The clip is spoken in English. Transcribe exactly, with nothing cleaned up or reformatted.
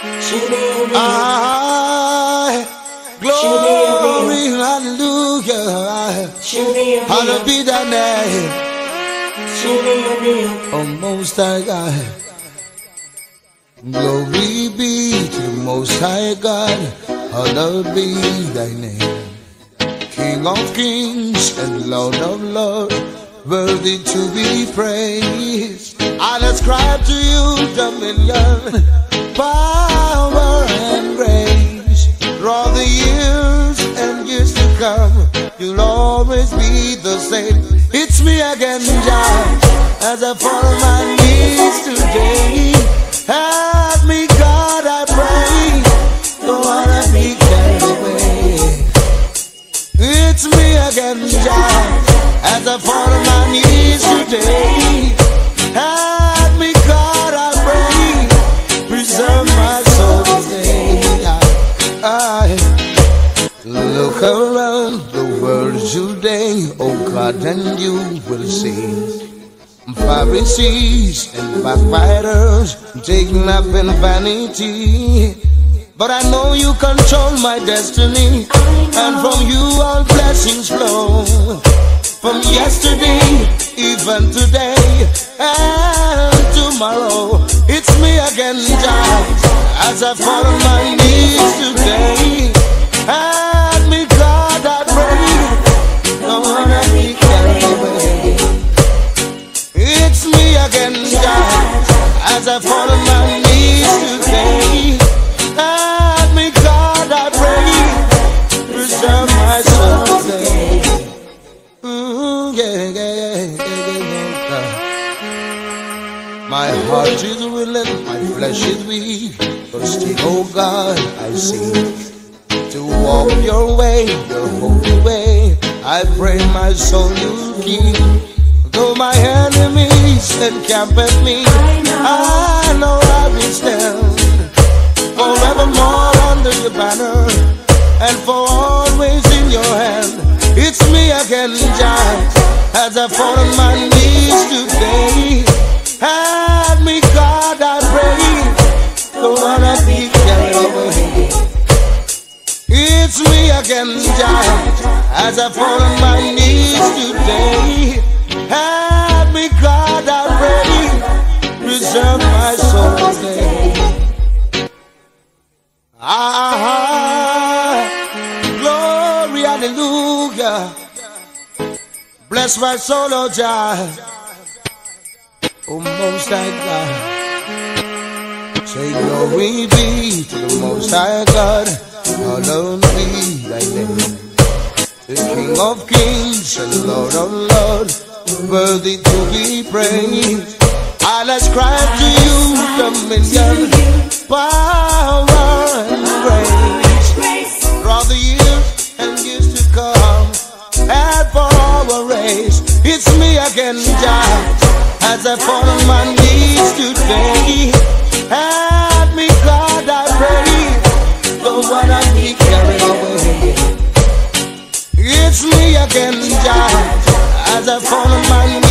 I glory, hallelujah. Hallowed be thy name, O Most High God. Glory be to the Most High God. Hallowed be thy name, King of kings and Lord of lords, worthy to be praised. I ascribe to you dominion, power and grace. For all the years and years to come, you'll always be the same. It's me again, Jah, as I fall on my knees today. Help me, God, I pray. Don't wanna be carried away. It's me again, Jah, as I fall on my knees today. Help me, God, I pray. Preserve my soul today. I look around the world today, oh God, and you will see Pharisees and backbiters taking up in vanity. But I know you control my destiny, and from you all blessings flow. From yesterday, even today, and tomorrow. It's me again, Jah, as I fall on my knees today. Help me, God, I pray. Don't wanna be carried away. It's me again, Jah, as I fall on my knees today. Help me, God, I pray. Preserve my soul today. Mm, yeah, yeah, yeah, yeah. My heart is willing, my flesh is weak, but still, oh God, I seek to walk your way, your holy way. I pray my soul you keep. Though my enemies encamp at me, I know I will stand forevermore under your banner, and for always in your hand. It's me again, Jah, as I fall on my knees today. Help me, God, I pray. Don't wanna be carried away. It's me again, Jah, as I fall on my knees today. Help me, God, I pray. Preserve my soul today. Ah, glory, hallelujah. Bless my soul, oh Jah, oh Most High God. Say glory be to the Most High God. Hallowed be thy name, the King of kings and Lord of lords, worthy to be praised. I'll ascribe to you dominion, power and grace. For all the years and years to come, and for our race. It's me again, Jah, as I fall on my knees today. Help me, God, I pray. Don't wanna be carried away. It's me again, Jah, as I fall on my knees.